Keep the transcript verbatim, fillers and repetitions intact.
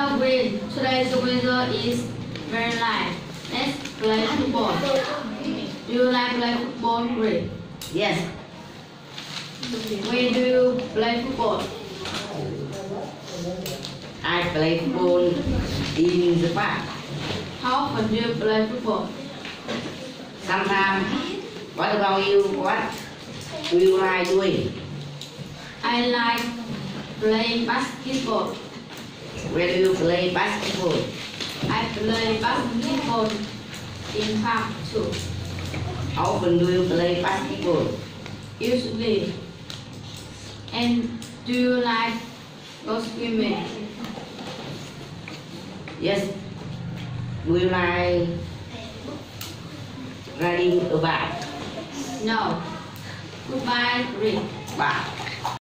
Hello, Green. Today the weather is very nice. Let's play football. Do you like play football, Green? Yes. Where do you play football? I play football in the park. How often do you play football? Sometimes. What about you? What do you like doing? I like playing basketball. Where do you play basketball? I play basketball in park too. How often do you play basketball? Usually. And do you like go swimming? Yes. Do you like riding a bike? No. Goodbye, Green. Bye.